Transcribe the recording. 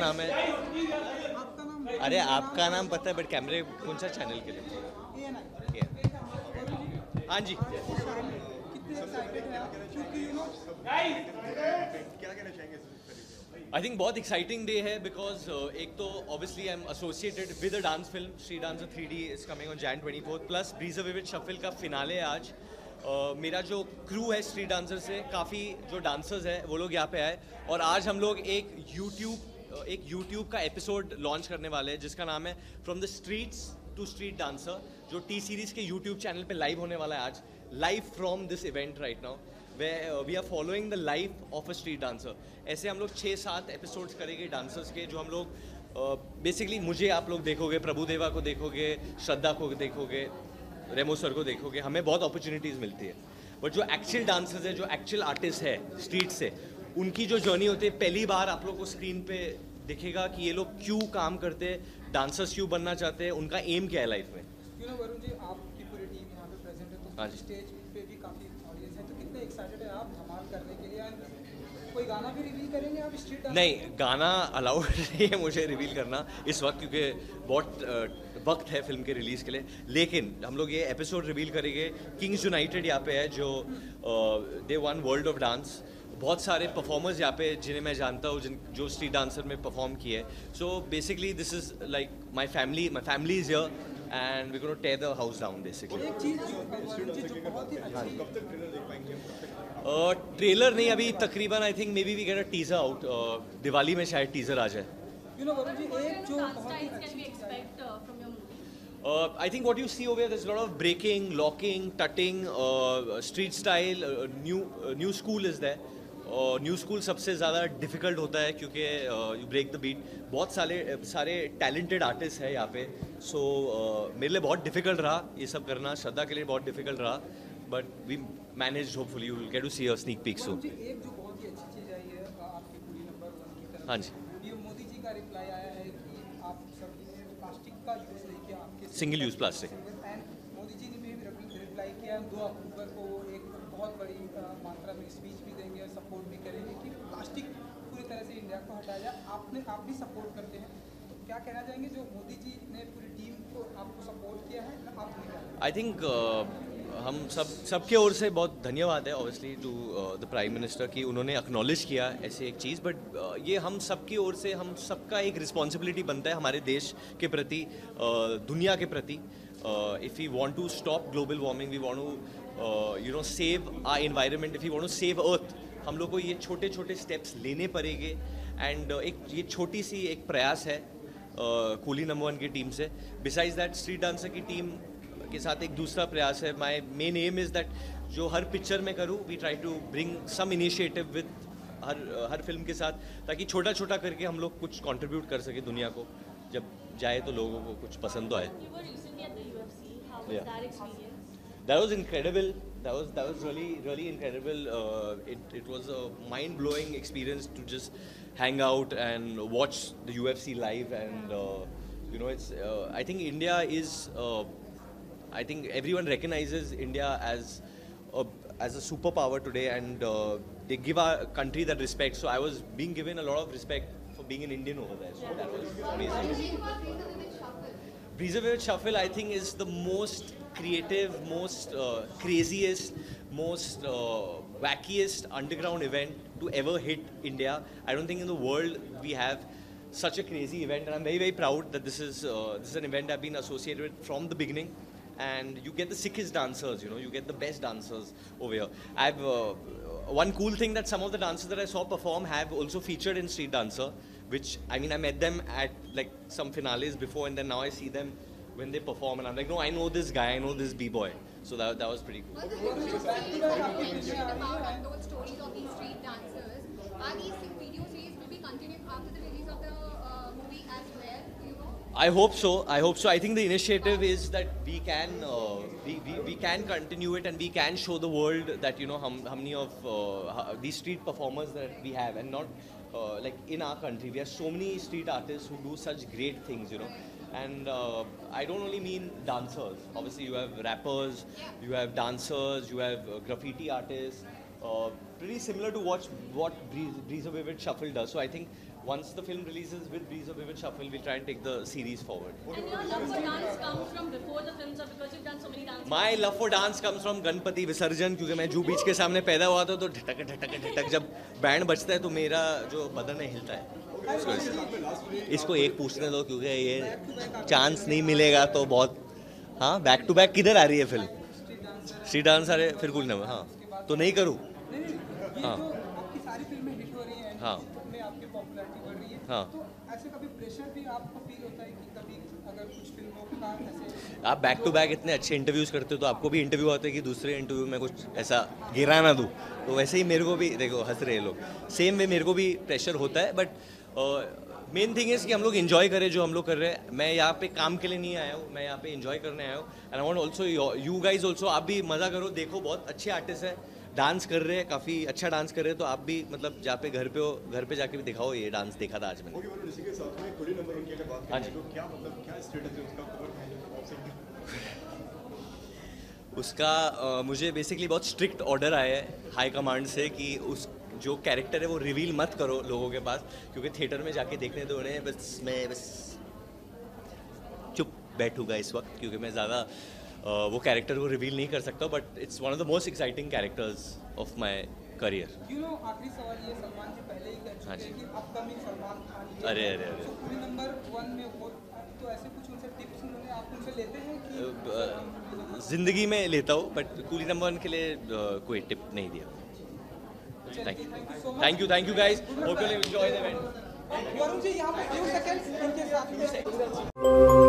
नाम है? आपका नाम? अरे आपका नाम पता है बट कैमरे कौन सा चैनल के लिए? हाँ जी। कितने एक्साइटेड हैं आप? क्योंकि आई थिंक बहुत एक्साइटिंग डे है बिकॉज एक तो obviously I am associated with a dance film street dancer 3D is coming on Jan 24 plus Breezer Vivid Shuffle का फिनाले है आज। मेरा जो क्रू है स्ट्रीट डांसर से काफ़ी जो डांसर्स हैं वो लोग यहाँ पे आए और आज हम लोग एक यूट्यूब का एपिसोड लॉन्च करने वाले हैं जिसका नाम है from the streets to street dancer, जो टी सीरीज़ के यूट्यूब चैनल पे लाइव होने वाला है आज, live from this event right now way we are following the life of a street dancer. ऐसे हम लोग 6-7 एपिसोड्स करेंगे डांसर्स के, जो हम लोग बेसिकली मुझे आप लोग देखोगे, प्रभुदेवा को देखोगे, श्रद्धा को देखोगे, रेमो सर को देखोगे, हमें बहुत अपॉर्चुनिटीज़ मिलती है। बट जो एक्चुअल डांसर्स है, जो एक्चुअल आर्टिस्ट है स्ट्रीट से, उनकी जो जर्नी होती है, पहली बार आप लोग को स्क्रीन पे दिखेगा कि ये लोग क्यों काम करते हैं, डांसर्स क्यों बनना चाहते हैं, उनका एम क्या है लाइफ में। वरुण जी, आपकी पूरी टीम यहाँ पे प्रेजेंट है, हाँ तो जी। स्टेज पे भी काफ़ी ऑडियंस है, तो कितने एक्साइटेड है आप धमाल करने के लिए? एंड कोई गाना भी रिवील करेंगे आप स्ट्रीट डांस? नहीं, गाना अलाउड नहीं है मुझे रिवील करना इस वक्त, क्योंकि बहुत वक्त है फिल्म के रिलीज़ के लिए। लेकिन हम लोग ये एपिसोड रिवील करेंगे। किंग्स यूनाइटेड यहाँ पे है जो they won world of dance, बहुत सारे परफॉर्मर्स यहाँ पे जिन्हें मैं जानता हूँ, जो स्ट्रीट डांसर में परफॉर्म किए हैं। So basically this is like my family is here and we gonna tear the house down basically. एक चीज़ जो बहुत ही अच्छी, ट्रेलर नहीं, अभी तकरीबन I think maybe we get a teaser out, Diwali में शायद टीजर आ जाए। वरुण जी, एक जो dance बहुत ही styles can अच्छी we चीज़ है, expect from your movie? I think what you see over here, there's a lot of breaking, locking, tutting, street style, new school is there. New school सबसे ज़्यादा difficult होता है क्योंकि you break the beat. बहुत सारे talented artist हैं यहाँ पे, सो मेरे लिए बहुत डिफ़िकल्ट रहा ये सब करना, श्रद्धा के लिए बहुत डिफ़िकल्ट रहा, but we manage, hopefully you will get to see a sneak peek soon. जी एक जो बहुत ही अच्छी चीज़ आई है आपकी पूरी नंबर 1 की तरफ, हाँ जी। ये मोदी जी का रिप्लाई आया है कि आप सभी ने प्लास्टिक का यूज़ नहीं किया, आपके Single use plastic। And Modi ji ने भी रिप्लाई किया, 2 अक्टूबर को एक बहुत बड़ी मात्रा में स्पीच भी देंगे और सपोर्ट भी करेंगे कि प्लास्टिक पूरी तरह से इंडिया को हटाया जाए। आप भी सपोर्ट करते हैं, तो क्या कहना चाहेंगे जो मोदी जी ने पूरी टीम को आपको सपोर्ट किया है, आपने क्या? आई थिंक हम सबके ओर से बहुत धन्यवाद है obviously to the prime minister कि उन्होंने एक्नॉलेज किया ऐसे एक चीज़, बट ये हम सबकी ओर से, हम सबका एक रिस्पॉन्सिबिलिटी बनता है हमारे देश के प्रति, दुनिया के प्रति। If we want to stop global warming, we want to save our environment, if we want to save earth, हम लोग को ये छोटे छोटे स्टेप्स लेने पड़ेंगे। एंड ये छोटी सी एक प्रयास है कूली नंबर 1 की टीम से। बिसाइड्स दैट स्ट्रीट डांसर की टीम के साथ एक दूसरा प्रयास है, my main aim is that जो हर पिक्चर में करूँ, we try to bring some initiative with हर फिल्म के साथ, ताकि छोटा छोटा करके हम लोग कुछ कंट्रीब्यूट कर सके दुनिया को, जब जाए तो लोगों को कुछ पसंद तो आए। You were recently at the UFC. How was Yeah. that experience? That was incredible. That was really incredible. It was a mind-blowing experience to just hang out and watch the UFC live, and it's. I think India is. I think everyone recognizes India as a superpower today, and they give our country that respect. So I was being given a lot of respect for being an Indian over there. So that was amazing. Breezer Vivid Shuffle, I think, is the most creative, most craziest, most wackiest underground event to ever hit India. I don't think in the world we have such a crazy event, and I'm very, very proud that this is an event I've been associated with from the beginning. And you get the sickest dancers, you get the best dancers over here. I've one cool thing that some of the dancers that I saw perform have also featured in Street Dancer, which I met them at like some finales before, and then now I see them when they perform, and I'm like, no, I know this guy, I know this b-boy. So that was pretty cool. About those stories of these street dancers. Are these video series will be continuing after the release of the movie as well? I hope so. I think the initiative is that we can we can continue it, and we can show the world that how many of these street performers that we have, and not like in our country we have so many street artists who do such great things, and I don't only mean dancers. Obviously you have rappers, you have dancers, you have graffiti artists, pretty similar to what Breeze of Vivid Shuffle does. So I think once the film releases with Breeze of Vivid Shuffle, we'll try and take the series forward. And your love for dance comes from before the films or because you've done so many dances? My love for dance comes from Ganpati विसर्जन, क्योंकि मैं जू बीच के सामने पैदा हुआ था, तो ढटक ढटक ढटक जब बैंड बजता है तो मेरा जो बदन है हिलता है. इसको एक पूछने दो, क्योंकि ये चांस नहीं मिलेगा तो बहुत. हाँ, बैक टू बैक किधर आ रही है फिल्म? स्ट्रीट डांस आ रहे फिर कुल नंबर. हाँ, तो नहीं करूँ. हाँ, आपकी सारी फिल्में हिट हो रही हैं, हाँ, में आपकी पॉपुलैरिटी बढ़ रही है. हाँ. तो ऐसे कभी प्रेशर भी आपको फील होता है कि कभी अगर कुछ फिल्मों का ऐसे आप बैक टू बैक इतने अच्छे इंटरव्यूज करते हो तो आपको भी इंटरव्यू आते हैं कि दूसरे इंटरव्यू में कुछ ऐसा गिरा ना दूँ. तो वैसे ही मेरे को भी, देखो हंस रहे हैं लोग, सेम वे मेरे को भी प्रेशर होता है. बट मेन थिंग इज़ कि हम लोग इन्जॉय करें जो हम लोग कर रहे हैं. मैं यहाँ पे काम के लिए नहीं आया हूँ, मैं यहाँ पे इन्जॉय करने आया हूँ. And I want also you guys also, आप भी मज़ा करो. देखो बहुत अच्छे आर्टिस्ट हैं, डांस कर रहे हैं, काफ़ी अच्छा डांस कर रहे हैं. तो आप भी मतलब जहाँ पे घर पे हो, घर पे जाके भी दिखाओ ये डांस देखा था आज मैंने. हाँ जी. उसका मुझे बेसिकली बहुत स्ट्रिक्ट ऑर्डर आया है हाई कमांड से कि उस जो कैरेक्टर है वो रिवील मत करो लोगों के पास, क्योंकि थिएटर में जाके देखने तो उन्हें मैं बस चुप बैठूंगा इस वक्त, क्योंकि मैं ज़्यादा वो कैरेक्टर को रिवील नहीं कर सकता. But it's one of the most exciting characters of my career. आखिरी सवाल ये, सलमान जी पहले ही कह चुके हैं कि अपकमिंग सलमान खान. अरे अरे अरे, पूरी नंबर 1 में वो, तो ऐसे कुछ उनसे टिप्स उन्होंने आप उनसे लेते हैं कि जिंदगी में लेता हूँ, बट कूली नंबर 1 के लिए कोई टिप नहीं दिया. Thank you guys. Hope you enjoy the event. Varun ji यहाँ पे few seconds इनके साथ